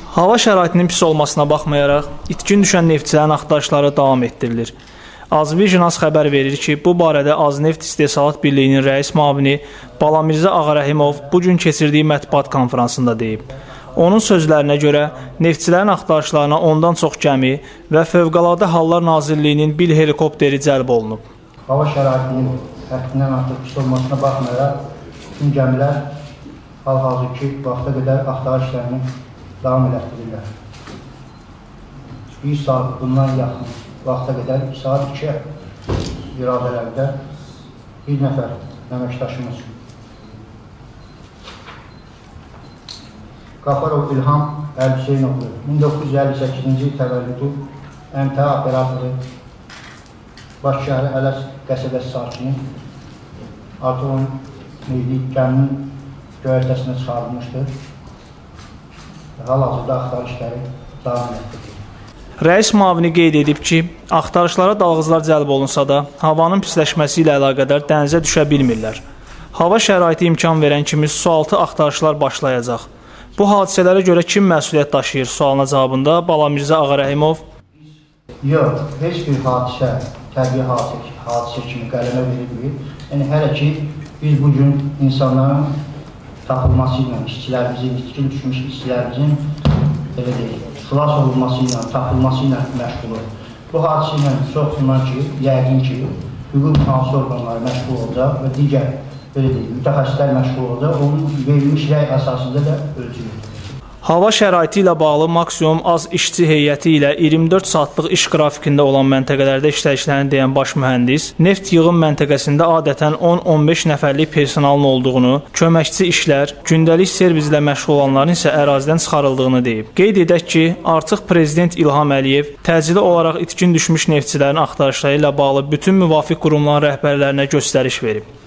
Hava şəraitinin pis olmasına baxmayaraq, itkin düşən neftçilərin axtarışları davam etdirilir. Azvijinas xəbər verir ki, bu barədə Azneft İstehsalat Birliyinin rəis müavini Balamirzə Ağarəhimov bugün keçirdiyi mətbuat konferansında deyib. Onun sözlərinə görə, neftçilərin axtarışlarına ondan çox gəmi və Fövqəladə Hallar Nazirliyinin bir helikopteri cəlb olunub. Hava şəraitinin həddindən artıq pis olmasına baxmayaraq, bütün gəmilər hal-hazırki vaxta qədər axtarış işlərini davam elətdirirlər. Bir saat bundan yaxın vaxta qədər, saat 2 iradələrdə bir nəfər əməkdaşımız Qafarov İlham Əlhüseynoğlu 1958-ci il təvəllüdü MTA operatoru Bakışəhəri Ələs qəsəbəsi sakini artıq onun gəminin göyərtəsinə çıxarılmışdır. Hal-hazırda axtarış işləri davam etdirilir. Rəis müavini qeyd edib ki, axtarışlara dalğıcılar cəlb olunsa da, havanın pisləşməsi ilə əlaqədar dənizə düşə bilmirlər. Hava şəraiti imkan verən kimi sualtı axtarışlar başlayacaq. Bu hadisələrə görə kim məsuliyyət daşıyır sualına cavabında Balamirzə Ağarəhimov Yox, heç bir hadisə, təbii hadisə kimi qələmə verilmir. Yəni, hələ ki, biz bugün insanların tapılması ilə, işçilərimizin, itkin düşmüş işçilərimizin xilas olunması ilə, tapılması ilə məşğulur. Bu hadisə ilə çox güman ki, yəqin ki, hüquq mühafizə orqanları məşğul olacaq və digər mütəxəssislər məşğul olacaq, onun verilmiş rəy əsasında da ölçülür. Hava şəraiti ilə bağlı maksimum az işçi heyəti ilə 24 saatlıq iş qrafikində olan məntəqələrdə işləyişlərini deyən baş mühəndis, neft yığım məntəqəsində adətən 10-15 nəfərlik personalın olduğunu, köməkçi işlər, gündəlik servis ilə məşğul olanların isə ərazidən çıxarıldığını deyib. Qeyd edək ki, artıq Prezident İlham Əliyev təcili olaraq itkin düşmüş neftçilərin axtarışları ilə bağlı bütün müvafiq qurumların rəhbərlərinə göstəriş verib.